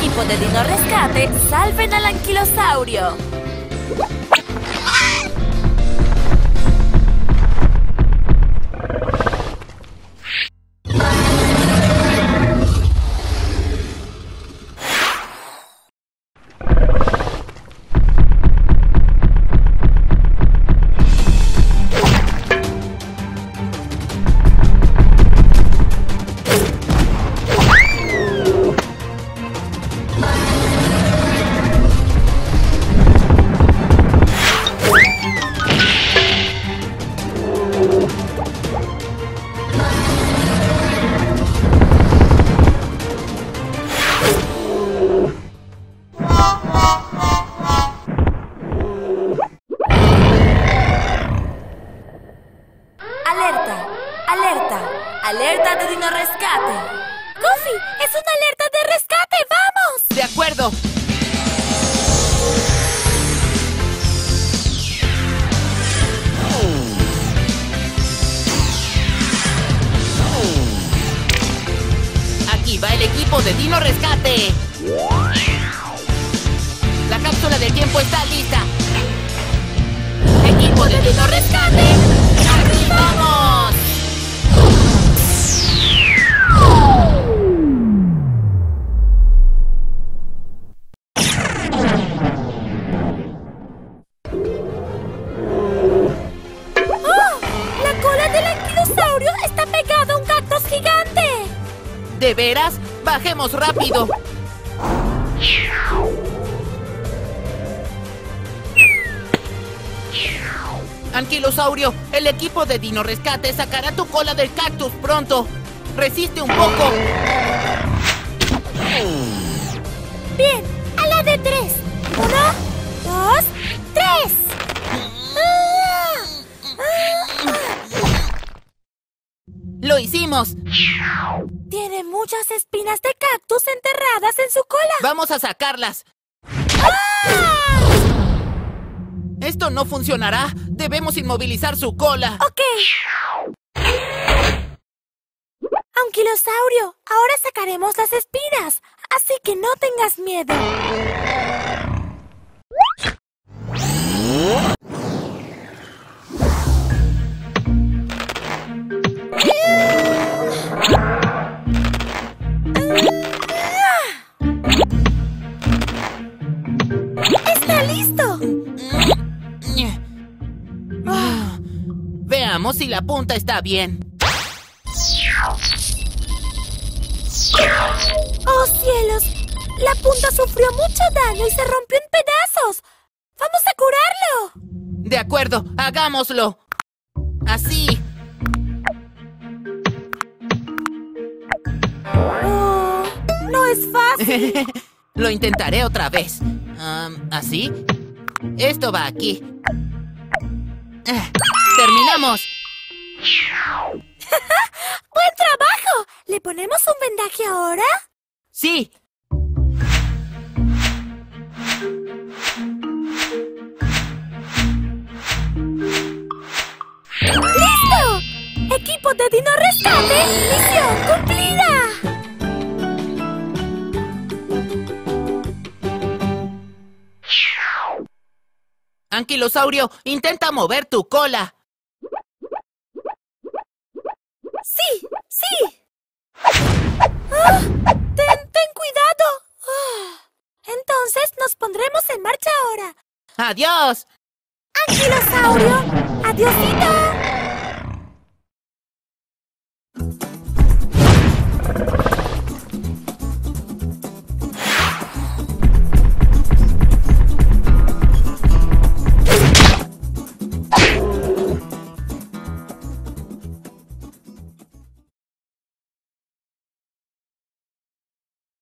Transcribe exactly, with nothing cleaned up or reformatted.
Equipo de Dino Rescate, salven al anquilosaurio. ¡Alerta! ¡Alerta! ¡Alerta de Dino Rescate! ¡Goofy! ¡Es una alerta de rescate! ¡Vamos! ¡De acuerdo! Aquí va el equipo de Dino Rescate. La cápsula del tiempo está lista. ¡Equipo de Dino Rescate! ¡Aquí vamos! ¡Oh! ¡La cola del anquilosaurio está pegada a un cactus gigante! ¿De veras? ¡Bajemos rápido! Anquilosaurio, el equipo de Dino Rescate sacará tu cola del cactus pronto. ¡Resiste un poco! Bien, a la de tres. Uno, dos, tres. ¡Lo hicimos! Tiene muchas espinas de cactus enterradas en su cola. ¡Vamos a sacarlas! ¡Ah! ¡Esto no funcionará! ¡Debemos inmovilizar su cola! Ok. Anquilosaurio, ahora sacaremos las espinas, así que no tengas miedo. ¡Está listo! Ah, veamos si la punta está bien. ¡Oh, cielos! La punta sufrió mucho daño y se rompió en pedazos. ¡Vamos a curarlo! De acuerdo, hagámoslo. Así. Oh, no es fácil. Lo intentaré otra vez. Um, ¿Así? Esto va aquí. Ah, ¡terminamos! ¡Buen trabajo! ¿Le ponemos un vendaje ahora? ¡Sí! ¡Listo! ¡Equipo de Dino Rescate! ¡Misión cumplida! Anquilosaurio, intenta mover tu cola. ¡Sí! ¡Sí! ¡Ah! ¡Ten, ten cuidado! Ah. Entonces nos pondremos en marcha ahora. ¡Adiós! ¡Anquilosaurio! ¡Adiósito!